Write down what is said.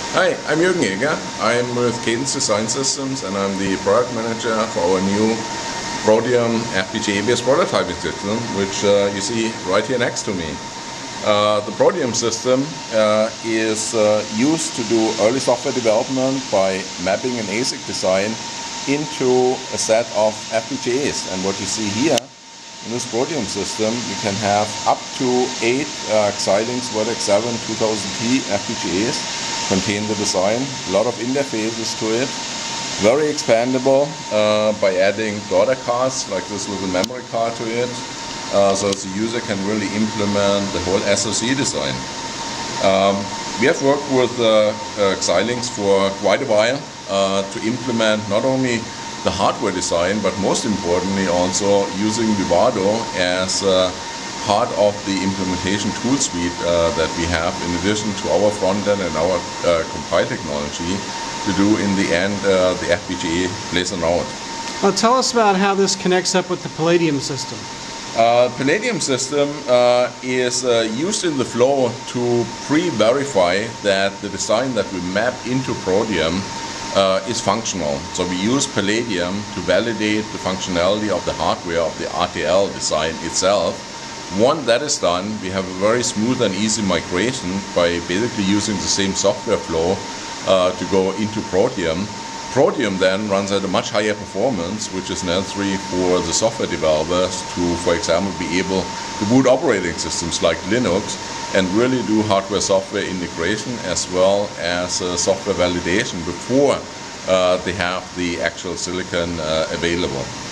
Hi, I'm Jürgen Jäger. I'm with Cadence Design Systems and I'm the product manager for our new Protium FPGA-based prototyping system, which you see right here next to me. The Protium system is used to do early software development by mapping an ASIC design into a set of FPGAs. And what you see here in this Protium system, you can have up to 8 Xilinx Vertex 7 2000T FPGAs contain the design. A lot of interfaces to it. Very expandable by adding daughter cards like this with a memory card to it. So the user can really implement the whole SoC design. We have worked with Xilinx for quite a while to implement not only the hardware design, but most importantly also using Vivado as part of the implementation tool suite that we have, in addition to our front end and our compile technology, to do in the end the FPGA place and route. Well, tell us about how this connects up with the Palladium system. Palladium system is used in the flow to pre-verify that the design that we map into Protium is functional. So we use Palladium to validate the functionality of the hardware of the RTL design itself. Once that is done, we have a very smooth and easy migration by basically using the same software flow to go into Protium. Protium then runs at a much higher performance, which is necessary for the software developers to, for example, be able to boot operating systems like Linux and really do hardware-software integration as well as software validation before they have the actual silicon available.